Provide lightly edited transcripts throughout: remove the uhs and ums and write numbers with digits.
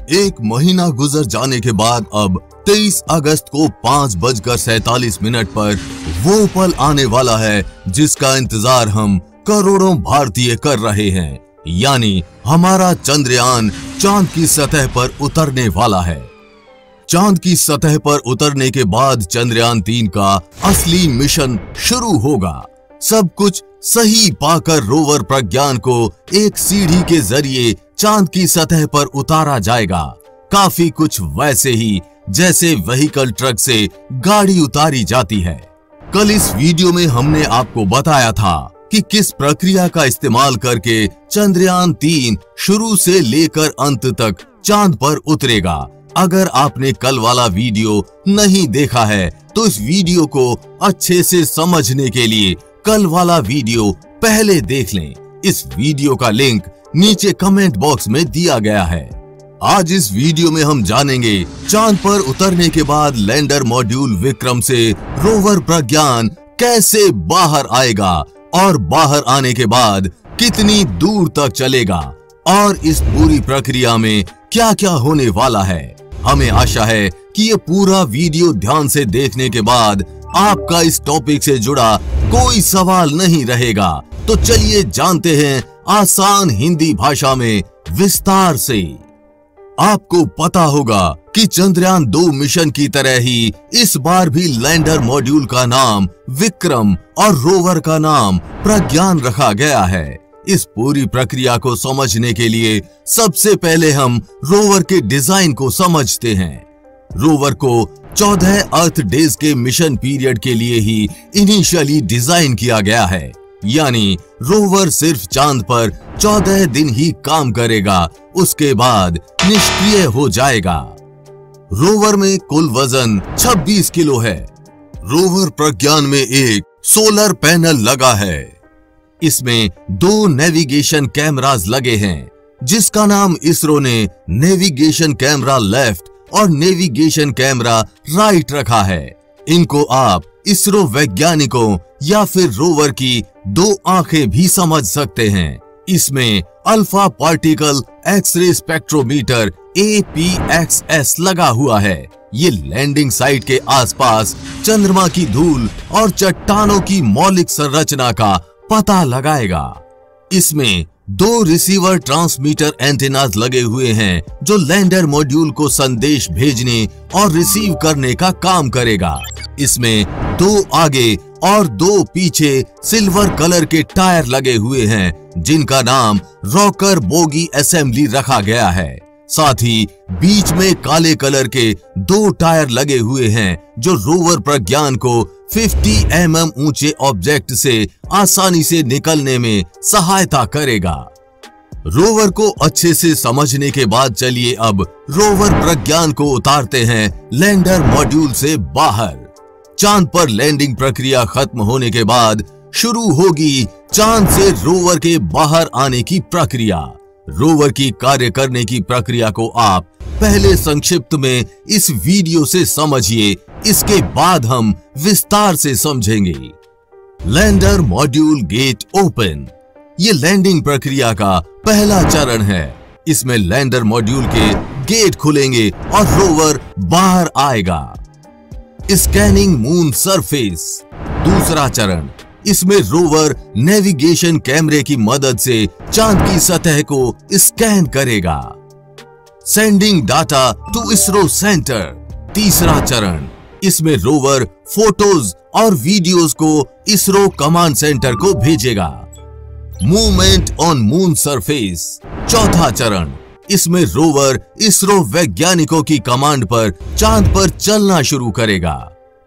एक महीना गुजर जाने के बाद अब 23 अगस्त को 5:47 पर वो पल आने वाला है जिसका इंतजार हम करोड़ों भारतीय कर रहे हैं, यानी हमारा चंद्रयान चांद की सतह पर उतरने वाला है। चांद की सतह पर उतरने के बाद चंद्रयान 3 का असली मिशन शुरू होगा। सब कुछ सही पाकर रोवर प्रज्ञान को एक सीढ़ी के जरिए चांद की सतह पर उतारा जाएगा। काफी कुछ वैसे ही जैसे व्हीकल ट्रक से गाड़ी उतारी जाती है। कल इस वीडियो में हमने आपको बताया था कि किस प्रक्रिया का इस्तेमाल करके चंद्रयान 3 शुरू से लेकर अंत तक चांद पर उतरेगा। अगर आपने कल वाला वीडियो नहीं देखा है तो इस वीडियो को अच्छे से समझने के लिए कल वाला वीडियो पहले देख लें। इस वीडियो का लिंक नीचे कमेंट बॉक्स में दिया गया है। आज इस वीडियो में हम जानेंगे चांद पर उतरने के बाद लैंडर मॉड्यूल विक्रम से रोवर प्रज्ञान कैसे बाहर आएगा और बाहर आने के बाद कितनी दूर तक चलेगा और इस पूरी प्रक्रिया में क्या क्या होने वाला है। हमें आशा है कि ये पूरा वीडियो ध्यान से देखने के बाद आपका इस टॉपिक से जुड़ा कोई सवाल नहीं रहेगा। तो चलिए जानते हैं आसान हिंदी भाषा में विस्तार से। आपको पता होगा कि चंद्रयान 2 मिशन की तरह ही इस बार भी लैंडर मॉड्यूल का नाम विक्रम और रोवर का नाम प्रज्ञान रखा गया है। इस पूरी प्रक्रिया को समझने के लिए सबसे पहले हम रोवर के डिजाइन को समझते हैं। रोवर को 14 अर्थ डेज के मिशन पीरियड के लिए ही इनिशियली डिजाइन किया गया है, यानी रोवर सिर्फ चांद पर 14 दिन ही काम करेगा, उसके बाद निष्क्रिय हो जाएगा। रोवर में कुल वजन 26 किलो है। रोवर प्रज्ञान में एक सोलर पैनल लगा है। इसमें 2 नेविगेशन कैमरास लगे हैं, जिसका नाम इसरो ने नेविगेशन कैमरा लेफ्ट और नेविगेशन कैमरा राइट रखा है। इनको आप इसरो वैज्ञानिकों या फिर रोवर की 2 आंखें भी समझ सकते हैं। इसमें alpha particle x ray spectrometer APXS लगा हुआ है। ये लैंडिंग साइट के आसपास चंद्रमा की धूल और चट्टानों की मौलिक संरचना का पता लगाएगा। इसमें 2 रिसीवर ट्रांसमीटर एंटेनास लगे हुए हैं जो लैंडर मॉड्यूल को संदेश भेजने और रिसीव करने का काम करेगा। इसमें 2 आगे और 2 पीछे सिल्वर कलर के टायर लगे हुए हैं, जिनका नाम रॉकर बोगी असेंबली रखा गया है। साथ ही बीच में काले कलर के 2 टायर लगे हुए हैं जो रोवर प्रज्ञान को 50 mm ऊंचे ऑब्जेक्ट से आसानी से निकलने में सहायता करेगा। रोवर को अच्छे से समझने के बाद चलिए अब रोवर प्रज्ञान को उतारते हैं लैंडर मॉड्यूल से बाहर। चांद पर लैंडिंग प्रक्रिया खत्म होने के बाद शुरू होगी चांद से रोवर के बाहर आने की प्रक्रिया। रोवर की कार्य करने की प्रक्रिया को आप पहले संक्षिप्त में इस वीडियो से समझिए, इसके बाद हम विस्तार से समझेंगे। लैंडर मॉड्यूल गेट ओपन, ये लैंडिंग प्रक्रिया का पहला चरण है। इसमें लैंडर मॉड्यूल के गेट खुलेंगे और रोवर बाहर आएगा। स्कैनिंग मून सरफेस, दूसरा चरण। इसमें रोवर नेविगेशन कैमरे की मदद से चांद की सतह को स्कैन करेगा। Sending data to ISRO centre, तीसरा चरण। इसमें रोवर फोटोज और वीडियोस को इसरो कमांड सेंटर को भेजेगा। मूवमेंट ऑन मून सरफेस, चौथा चरण। इसमें रोवर इसरो वैज्ञानिकों की कमांड पर चांद पर चलना शुरू करेगा।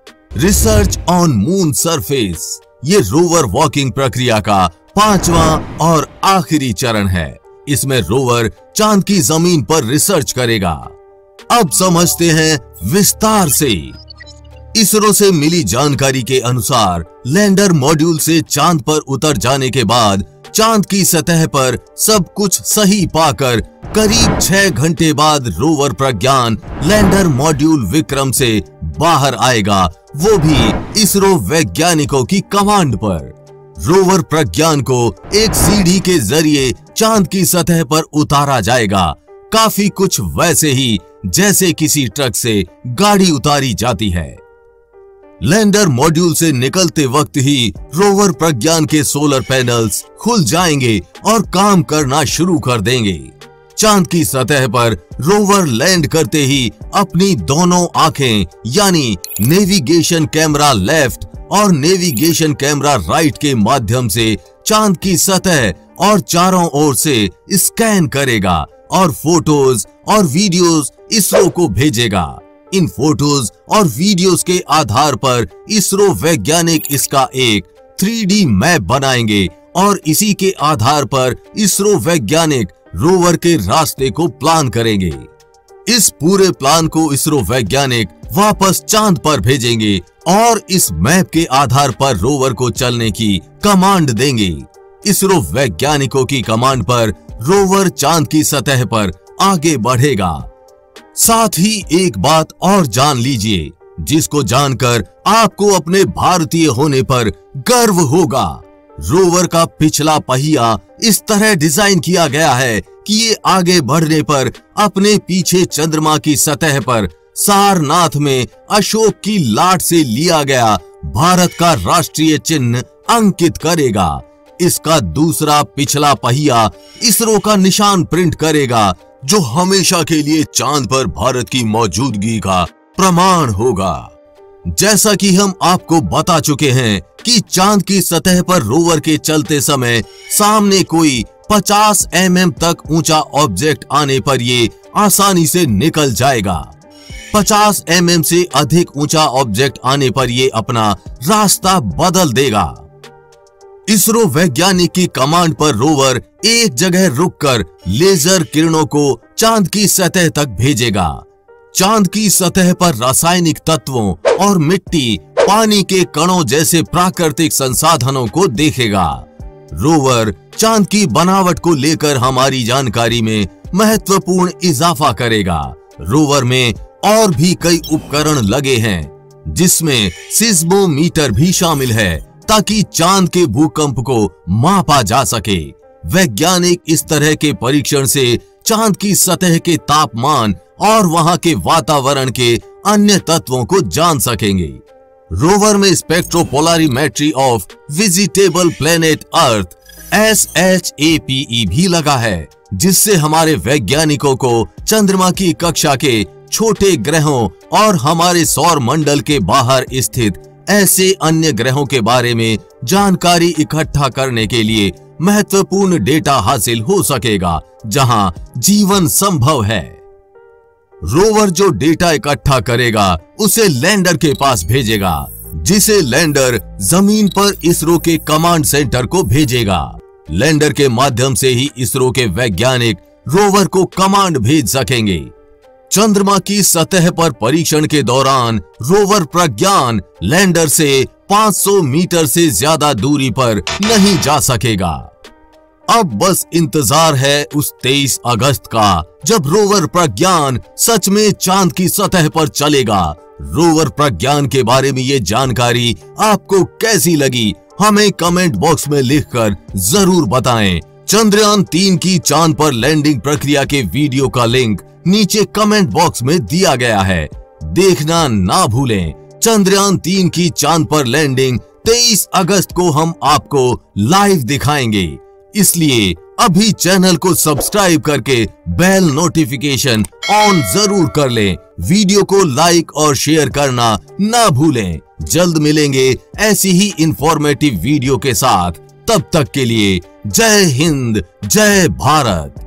रिसर्च ऑन मून सरफेस, ये रोवर वॉकिंग प्रक्रिया का 5वां और आखिरी चरण है। इसमें रोवर चांद की जमीन पर रिसर्च करेगा। अब समझते हैं विस्तार से। इसरो से मिली जानकारी के अनुसार लैंडर मॉड्यूल से चांद पर उतर जाने के बाद चांद की सतह पर सब कुछ सही पाकर करीब 6 घंटे बाद rover Pragyan lander module Vikram से बाहर आएगा, वो भी इसरो वैज्ञानिकों की कमांड पर। रोवर प्रज्ञान को एक सीढ़ी के जरिए चांद की सतह पर उतारा जाएगा। काफी कुछ वैसे ही जैसे किसी ट्रक से गाड़ी उतारी जाती है। लैंडर मॉड्यूल से निकलते वक्त ही रोवर प्रज्ञान के सोलर पैनल्स खुल जाएंगे और काम करना शुरू कर देंगे। चांद की सतह पर रोवर लैंड करते ही अपनी दोनों आंखें यानी नेविगेशन कैमरा लेफ्ट और नेविगेशन कैमरा राइट के माध्यम से चांद की सतह और चारों ओर से स्कैन करेगा और फोटोज और वीडियोस इसरो को भेजेगा। इन फोटोज और वीडियोस के आधार पर इसरो वैज्ञानिक इसका एक 3D मैप बनाएंगे और इसी के आधार पर इसरो वैज्ञानिक रोवर के रास्ते को प्लान करेंगे। इस पूरे प्लान को इसरो वैज्ञानिक वापस चांद पर भेजेंगे और इस मैप के आधार पर रोवर को चलने की कमांड देंगे। इसरो वैज्ञानिकों की कमांड पर रोवर चांद की सतह पर आगे बढ़ेगा। साथ ही एक बात और जान लीजिए, जिसको जानकर आपको अपने भारतीय होने पर गर्व होगा। रोवर का पिछला पहिया इस तरह डिजाइन किया गया है कि ये आगे बढ़ने पर अपने पीछे चंद्रमा की सतह पर सारनाथ में अशोक की लाट से लिया गया भारत का राष्ट्रीय चिन्ह अंकित करेगा। इसका दूसरा पिछला पहिया इसरो का निशान प्रिंट करेगा, जो हमेशा के लिए चांद पर भारत की मौजूदगी का प्रमाण होगा। जैसा कि हम आपको बता चुके हैं कि चांद की सतह पर रोवर के चलते समय सामने कोई 50 mm तक ऊंचा ऑब्जेक्ट आने पर ये आसानी से निकल जाएगा। 50 mm से अधिक ऊंचा ऑब्जेक्ट आने पर ये अपना रास्ता बदल देगा। इसरो वैज्ञानिक की कमांड पर रोवर एक जगह रुककर लेजर किरणों को चांद की सतह तक भेजेगा। चांद की सतह पर रासायनिक तत्वों और मिट्टी, पानी के कणों जैसे प्राकृतिक संसाधनों को देखेगा। रोवर चांद की बनावट को लेकर हमारी जानकारी में महत्वपूर्ण इजाफा करेगा। रोवर में और भी कई उपकरण लगे हैं, जिसमें सिस्मोमीटर भी शामिल है, ताकि चांद के भूकंप को मापा जा सके। वैज्ञानिक इस तरह के परीक्षण से चांद की सतह के तापमान और वहां के वातावरण के अन्य तत्वों को जान सकेंगे। रोवर में spectropolarimetry of habitable planet earth SHAPE भी लगा है, जिससे हमारे वैज्ञानिकों को चंद्रमा की कक्षा के छोटे ग्रहों और हमारे सौर मंडल के बाहर स्थित ऐसे अन्य ग्रहों के बारे में जानकारी इकट्ठा करने के लिए महत्वपूर्ण डेटा हासिल हो सकेगा, जहां जीवन संभव है। रोवर जो डेटा इकट्ठा करेगा उसे लैंडर के पास भेजेगा, जिसे लैंडर जमीन पर इसरो के कमांड सेंटर को भेजेगा। लैंडर के माध्यम से ही इसरो के वैज्ञानिक रोवर को कमांड भेज सकेंगे। चंद्रमा की सतह पर परीक्षण के दौरान रोवर प्रज्ञान लैंडर से 500 मीटर से ज्यादा दूरी पर नहीं जा सकेगा। अब बस इंतजार है उस 23 अगस्त का, जब रोवर प्रज्ञान सच में चांद की सतह पर चलेगा। रोवर प्रज्ञान के बारे में ये जानकारी आपको कैसी लगी, हमें कमेंट बॉक्स में लिखकर जरूर बताएं। चंद्रयान 3 की चांद पर लैंडिंग प्रक्रिया के वीडियो का लिंक नीचे कमेंट बॉक्स में दिया गया है, देखना ना भूलें। चंद्रयान 3 की चांद पर लैंडिंग 23 अगस्त को हम आपको लाइव दिखाएंगे, इसलिए अभी चैनल को सब्सक्राइब करके बेल नोटिफिकेशन ऑन जरूर कर लें। वीडियो को लाइक और शेयर करना ना भूलें। जल्द मिलेंगे ऐसी ही इंफॉर्मेटिव वीडियो के साथ। तब तक के लिए जय हिंद, जय भारत।